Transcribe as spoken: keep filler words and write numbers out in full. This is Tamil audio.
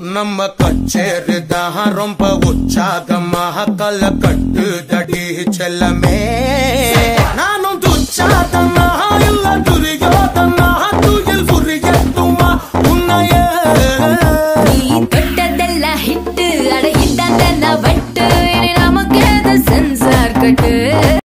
நம்ம கச்சேரி தான் ரொம்ப உற்சாகமாக கல கட்டு தடி செல்லமே நானும் துச்சாதனா இல்ல துரியோதனா துயில் புரியட்டுமா உன்னையே நீ தொட்டதெல்லாம் ஹிட்டு அட இதான் வட்டு இனி நமக்கு சென்சார் கட்டு